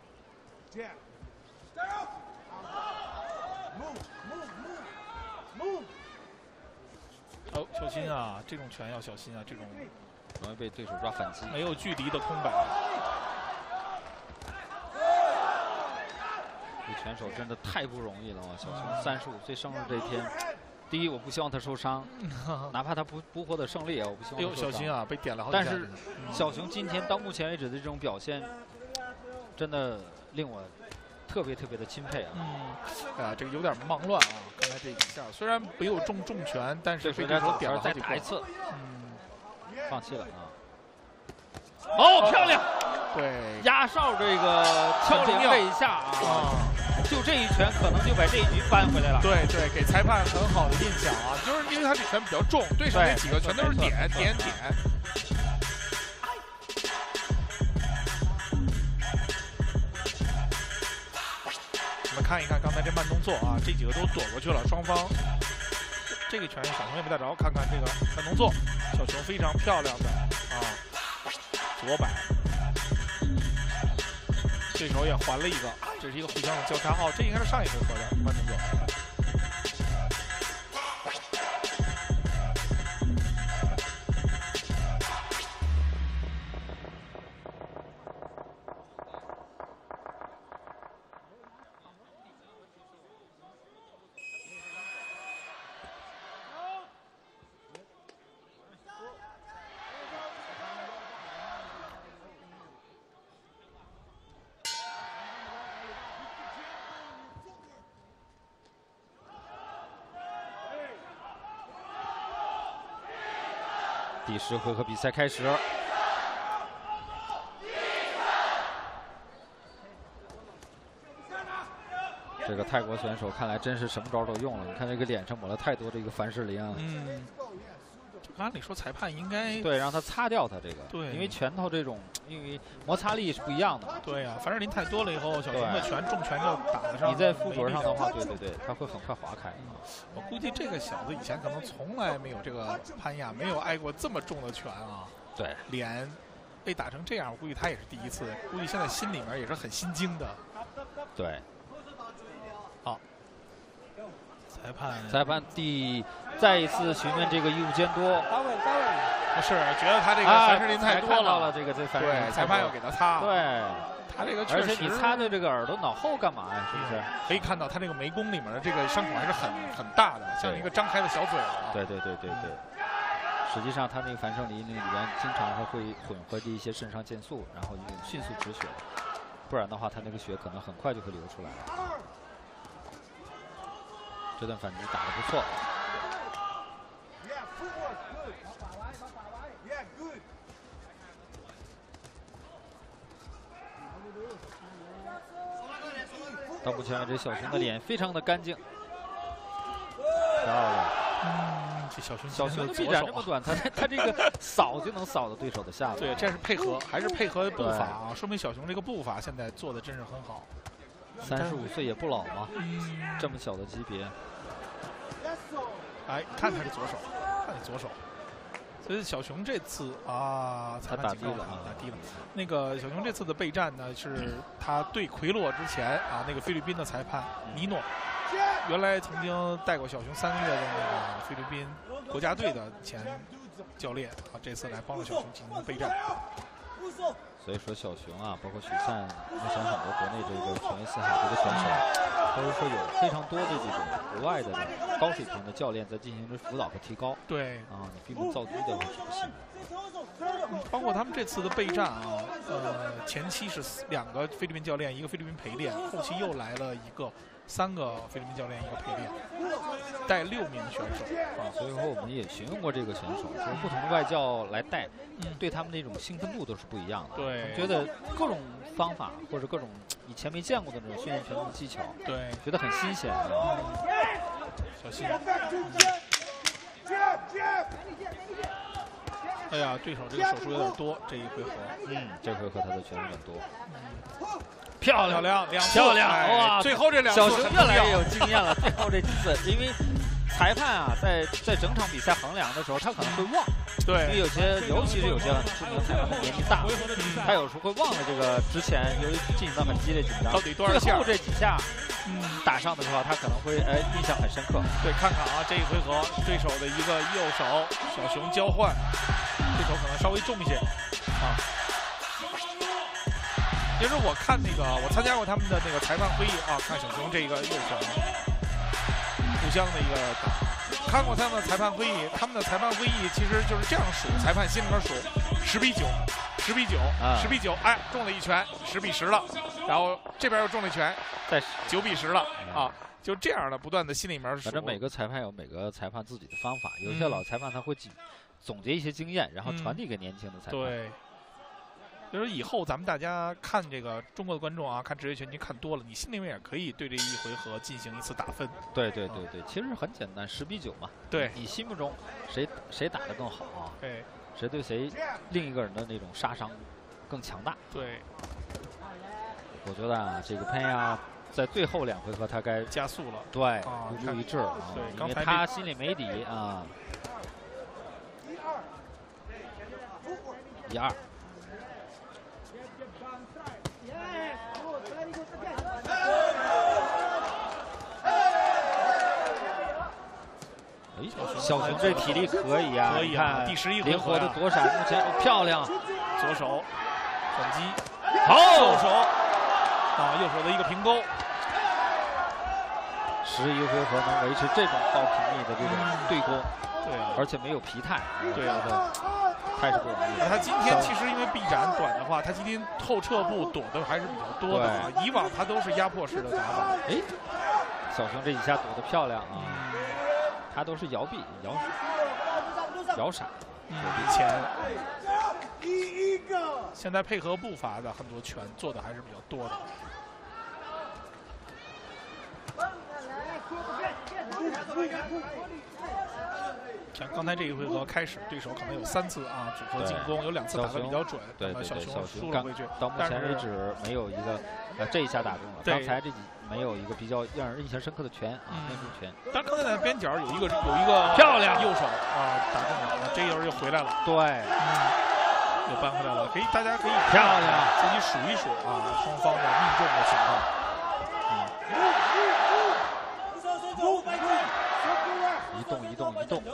哦，小心啊！这种拳要小心啊！这种容易被对手抓反击。 没有距离的空摆。 这拳手真的太不容易了啊！小熊三十五岁生日这一天，第一，我不希望他受伤，哪怕他不不获得胜利啊，我不希望他受伤。 哎呦，小心啊！被点了好几但是小熊今天到目前为止的这种表现，真的令我特别特别的钦佩啊！ 嗯，啊，这个有点忙乱啊！刚才这一下虽然没有中重拳，但是被对手点了好几再打一次， 嗯， 放弃了啊！哦，漂亮！ 对， 压哨这个敲铃这一下啊，就这一拳可能就把这一局扳回来了。 对对，给裁判很好的印象啊，就是因为他这拳比较重，对手那几个全都是点点点。我们看一看刚才这慢动作啊，这几个都躲过去了，双方这个拳小熊也没打着，看看这个慢动作，小熊非常漂亮的啊，左摆。对手也还了一个，这是一个互相的交叉。哦，这应该是上一回合的慢动作。 第十回合比赛开始，这个泰国选手看来真是什么招都用了。你看这个脸上抹了太多这个凡士林啊。 嗯，按理说裁判应该对让他擦掉他这个， 对， 因为拳头这种因为摩擦力是不一样的。 对呀、啊，凡士林太多了以后，小熊的拳重拳就打得上。 你在附着上的话，对对对，他会很快划开。 我估计这个小子以前可能从来没有这个潘亚没有挨过这么重的拳啊。 对， 脸被打成这样，我估计他也是第一次，估计现在心里面也是很心惊的。 对。 好，裁判裁判第再一次询问这个义务监督。 不是觉得他这个凡士林太多了， 了这个这凡士林， 对，裁判要给他擦。 对。 他这个确实， 而且你擦的这个耳朵脑后干嘛呀？是不是？ 可以看到他这个眉弓里面的这个伤口还是很很大的，像一个张开的小嘴啊。 对对对对对。实际上，他那个凡士林那个里边经常是会混合着一些肾上腺素，然后迅速止血，不然的话，他那个血可能很快就会流出来。这段反击打得不错。到目前为止，小熊的脸非常的干净，漂亮。 嗯，这小熊小熊的臂展这么短，他他这个扫就能扫到对手的下巴。 对，这是配合，还是配合步伐啊，说明小熊这个步伐现在做的真是很好。 三十五岁也不老嘛， 嗯， 这么小的级别。 哎，看他的左手，看你左手。所以小熊这次啊，裁判警告他打低了。那个小熊这次的备战呢，是他对奎洛之前啊，那个菲律宾的裁判尼诺，原来曾经带过小熊三个月的那个菲律宾国家队的前教练啊，这次来帮着小熊进行备战。 所以说小熊啊，包括许灿，目前很多国内这个全威四海这个选手，都是说有非常多的这种国外的这种高水平的教练在进行着辅导和提高。 对啊，你闭门造车的话是不行的。 包括他们这次的备战啊，呃，前期是两个菲律宾教练，一个菲律宾陪练，后期又来了一个。三个菲律宾教练，一个陪练，带六名选手啊，所以说我们也询问过这个选手，就是不同的外教来带，嗯，对他们那种兴奋度都是不一样的。 对， 觉得各种方法或者各种以前没见过的那种训练拳的技巧， 对， 觉得很新鲜。 小心！哎呀，对手这个手术有点多，这一回合， 嗯，这回合他的拳有点多。 嗯漂亮， 漂亮，两漂亮！哇， 最后这两次小熊越来越有经验了。最后这几次，因为裁判啊，在在整场比赛衡量的时候，他可能会忘。 对， 因为有些，尤其是有些知名裁判，他年纪大，他有时候会忘了这个之前由于进行到很激烈紧张， 到底多少下？ 最后这几下，嗯，打上的时候，他可能会哎印象很深刻。 对，看看啊，这一回合对手的一个右手，小熊交换，这手可能稍微重一些啊。其实我看那个，我参加过他们的那个裁判会议啊，看小熊这个右手互相的一个打，看过他们的裁判会议，他们的裁判会议其实就是这样数，裁判心里面数十比九，十比九，十比九，哎，中了一拳，十比十了，然后这边又中了一拳， 再九比十了啊，就这样的不断的心里面数。 反正每个裁判有每个裁判自己的方法，有些老裁判他会总结一些经验，然后传递给年轻的裁判。 对。就是以后咱们大家看这个中国的观众啊，看职业拳击看多了，你心里面也可以对这一回合进行一次打分。 对对对对，其实很简单，十比九嘛。 对， 你心目中谁谁打得更好啊？ 对， 谁对谁另一个人的那种杀伤更强大？ 对， 我觉得啊，这个潘亚在最后两回合他该加速了。 对，孤注一掷啊， 对， 因为他心里没底啊。一二。小熊这体力可以啊， 可以啊，第十一回灵活的躲闪，目前漂亮， 左手反击， 好， 右手啊，右手的一个平勾， 十一回合能维持这种高频率的这种对攻， 对啊， 而且没有疲态， 对啊， 太是不容易了。 他今天其实因为臂展短的话，他今天后撤步躲的还是比较多的啊，以往他都是压迫式的打法。 哎，小熊这几下躲得漂亮啊。他都是摇臂、摇摇闪， 嗯，以前现在配合步伐的很多拳做的还是比较多的。像刚才这一回合开始，对手可能有三次啊组合进攻，有两次打得比较准， 对对对， 小熊输了回去。 到目前为止没有一个，呃，这一下打中了，刚才这几。没有一个比较让人印象深刻的拳啊，面中拳。 但刚才在边角有一个有一个漂亮右手啊打中了，这一轮又回来了。 对， 嗯，又扳回来了。可以，大家可以漂亮自己数一数啊，双方的命中的情况。 嗯，移动，移动，移动。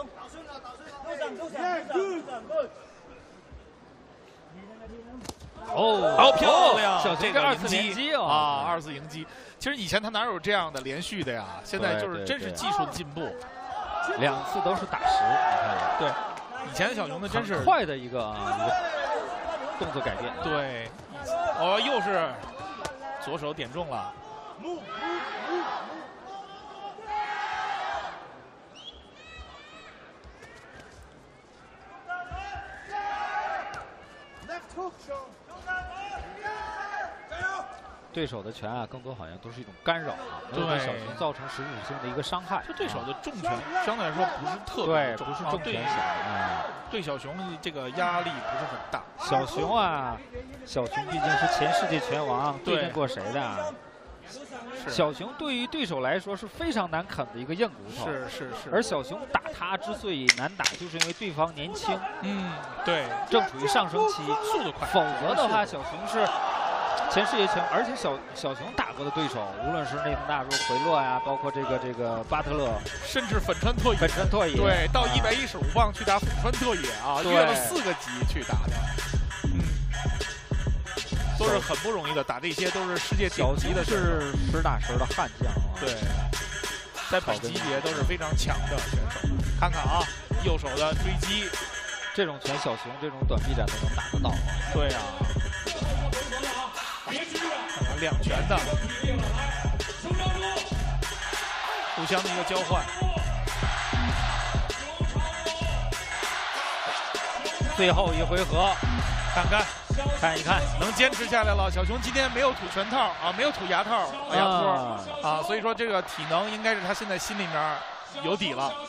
哦， 好漂亮！ 小熊这二次连击啊，二次迎击。其实以前他哪有这样的连续的呀？现在就是真是技术的进步。 两次都是打实，你看。 对，以前的小熊呢，真是快的一个啊一个动作改变。 对，哦，又是左手点中了。 对手的拳啊，更多好像都是一种干扰啊，没有对小熊造成实质性的一个伤害。 就对手的重拳相对来说不是特别重， 不是重拳型啊。对小熊这个压力不是很大。 小熊啊，小熊毕竟是前世界拳王，对阵过谁的？小熊对于对手来说是非常难啃的一个硬骨头。 是是是。 而小熊打他之所以难打，就是因为对方年轻， 嗯，对， 正处于上升期， 速度快。 否则的话，小熊是。前世界拳，而且小小熊打过的对手，无论是内藤大叔、回洛呀，包括这个这个巴特勒， 甚至粉川拓也， 粉川拓也， 对，到一百一十五磅去打粉川拓也啊，越了四个级去打的。嗯， 是很不容易的，打这些都是世界顶级的， 是实打实的悍将啊。 对，在本级别都是非常强的选手。看看啊，右手的追击， 这种拳小熊这种短臂展都能打得到啊。 对啊，看看两拳的，互相的一个交换。 最后一回合， 看看。 看一看， 能坚持下来了。小熊今天没有吐拳套啊，没有吐牙套、牙托 啊, 啊，所以说这个体能应该是他现在心里面有底了。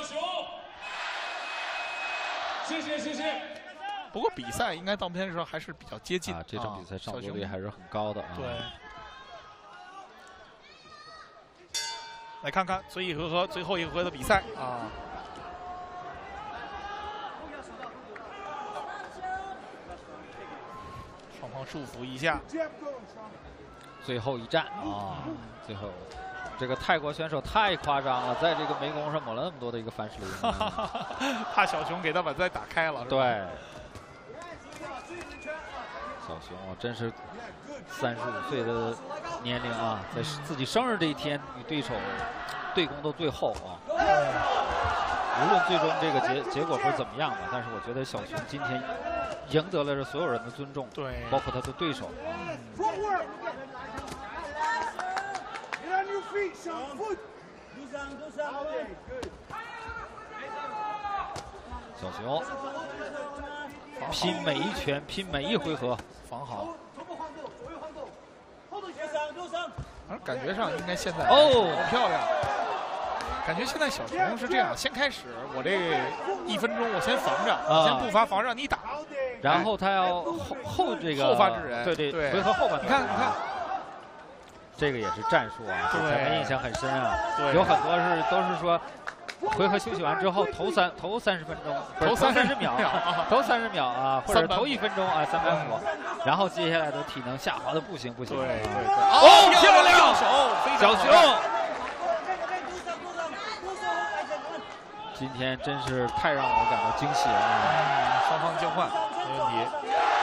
谢谢谢谢。 不过比赛应该到片的时候还是比较接近啊，这场比赛上座率还是很高的啊。 对。来看看最一回合最后一回合的比赛啊。双方束缚一下， 最后一战啊！最后，这个泰国选手太夸张了，在这个楣弓上抹了那么多的一个凡士林， 怕小熊给他把再打开了。 对，小熊啊，真是三十五岁的年龄啊，在自己生日这一天与对手对攻到最后啊。无论最终这个结结果会怎么样吧，但是我觉得小熊今天赢得了所有人的尊重， 对， 包括他的对手。小熊拼每一拳，拼每一回合， 防好。而感觉上应该现在哦， 好漂亮。感觉现在小熊是这样，先开始我这一分钟我先防着，啊、先步伐防让你打， 然后他要后后这个后发制人， 对对对， 回合后半段。 你看你看， 这个也是战术啊，对咱们印象很深啊。 对， 有很多是都是说，回合休息完之后头三头三十分钟，头三十秒，头三十秒啊，或者头一分钟啊三百五，然后接下来的体能下滑的不行不行。 对对对， 哦，漂亮手， 小熊。今天真是太让我感到惊喜了啊！ 嗯，双方交换没问题。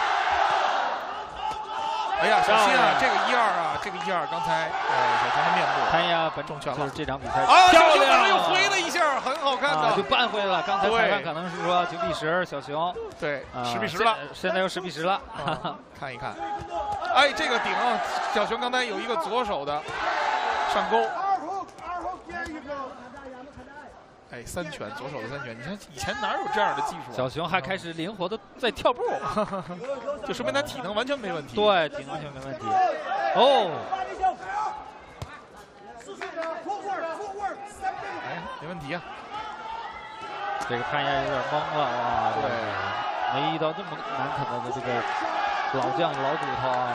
哎呀，小心啊！这个一二啊，这个一二，刚才呃小熊的面部， 哎呀，本中拳了。 就是这场比赛啊， 漂亮， 小熊又回了一下，很好看的， 啊、就扳回了。刚才裁判可能是说九比十，小熊对十、 啊、 比十了， 现在又十比十了。 啊、看一看，哎，这个顶，小熊刚才有一个左手的上勾。哎，三拳，左手的三拳，你看以前哪有这样的技术、啊？ 小熊还开始灵活的在跳步， 就说明他体能完全没问题。 对，体能完全没问题。哦， 哎，没问题啊。 这个潘岩有点懵了啊，对，没遇到这么难啃的这个老将老骨头啊。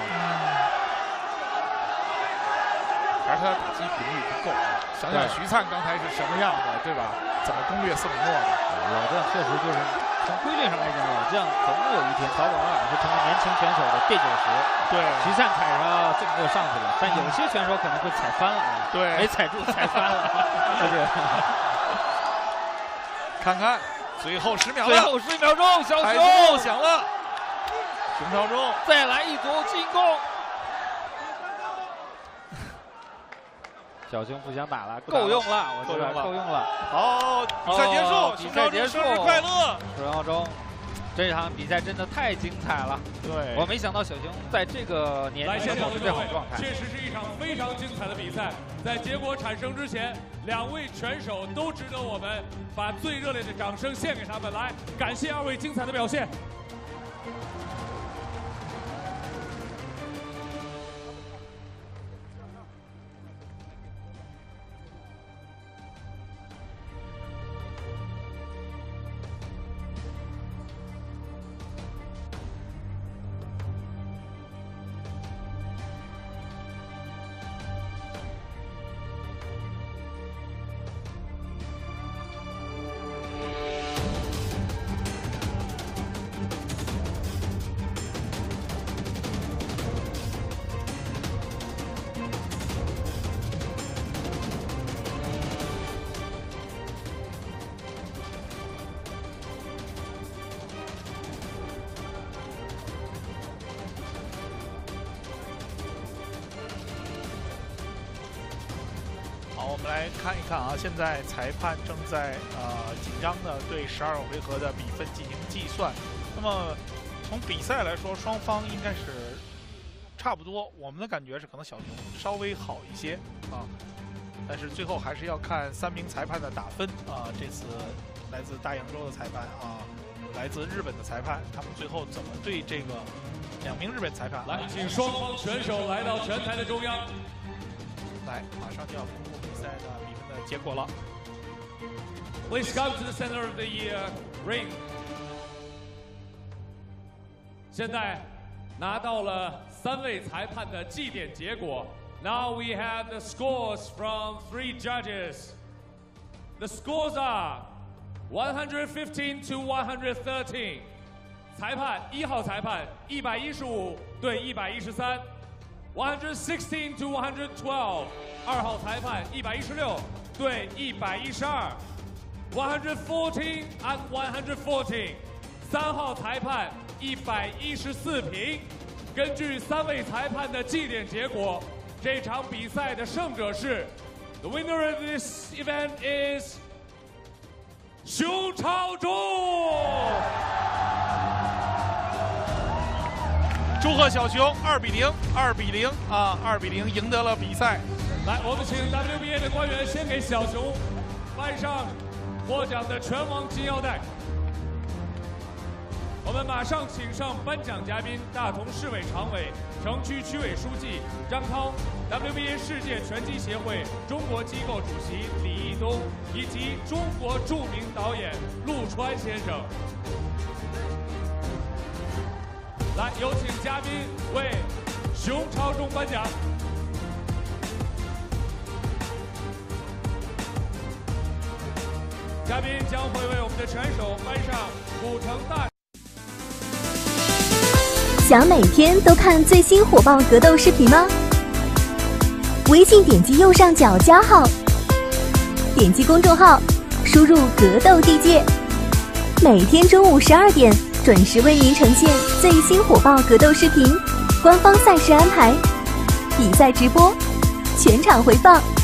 还是他的打击频率不够啊！想想徐灿刚才是什么样的，对吧？怎么攻略宋雨诺的？ 老将确实就是从规律上来讲，老将总有一天早晚晚会成为年轻选手的垫脚石。 对， 徐灿踩上这么上去了，但有些选手可能会踩翻了啊。 对， 没踩住，踩翻了。对对。 看看最后十秒了， 最后十秒钟，小熊响了，熊超忠再来一组进攻。小熊不想打了，够用了，我觉得够用了。 好，比赛结束， 哦、比赛结束， 生日快乐！ 熊超忠，这场比赛真的太精彩了。 对， 我没想到小熊在这个年龄保持这好状态。 确实是一场非常精彩的比赛。在结果产生之前，两位拳手都值得我们把最热烈的掌声献给他们。来，感谢二位精彩的表现。 们来看一看啊，现在裁判正在呃紧张的对十二回合的比分进行计算。那么从比赛来说，双方应该是差不多。我们的感觉是可能小熊稍微好一些啊，但是最后还是要看三名裁判的打分啊。这次来自大洋洲的裁判啊，来自日本的裁判，他们最后怎么对这个两名日本裁判？ 来，请双方选手来到拳台的中央。 来，马上就要公布比赛的比分的结果了。 Please come to the center of the uh, ring. 现在拿到了三位裁判的计点结果。Now we have the scores from three judges. The scores are one hundred fifteen to one hundred thirteen. 裁判一号裁判一百一十五对一百一十三。one hundred sixteen to one hundred twelve. 二号裁判一百一十六对一百一十二。one hundred fourteen and one hundred fourteen. 三号裁判一百一十四平。根据三位裁判的计点结果，这场比赛的胜者是 The winner of this event is 熊超忠。 祝贺小熊二比零，二比零啊，二比零赢得了比赛。 来，我们请 W B A 的官员先给小熊颁上获奖的拳王金腰带。我们马上请上颁奖嘉宾，大同市委常委、城区区委书记张涛 ，W B A 世界拳击协会中国机构主席李毅东，以及中国著名导演陆川先生。来，有请嘉宾为熊超忠颁奖。嘉宾将会为我们的拳手颁上古城大。 想每天都看最新火爆格斗视频吗？微信点击右上角加号，点击公众号，输入格斗地界，每天中午十二点准时为您呈现最新火爆格斗视频，官方赛事安排，比赛直播，全场回放。